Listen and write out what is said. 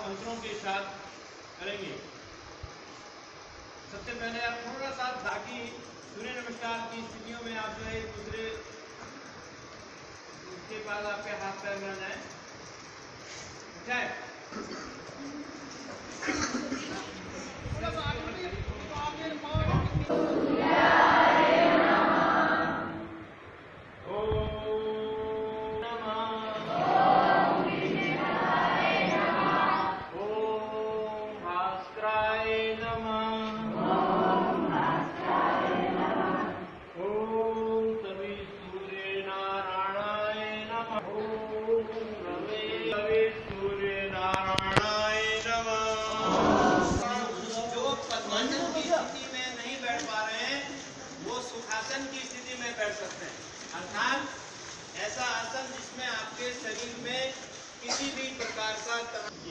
मंत्रों के साथ करेंगे। सबसे पहले आप थोड़ा सा ताकि सूर्य नमस्कार की स्थितियों में आप जो है एक दूसरे उसके बाद आपके हाथ पैर न जाए। सुखासन की स्थिति में बैठ सकते हैं, अर्थात ऐसा आसन जिसमें आपके शरीर में किसी भी प्रकार का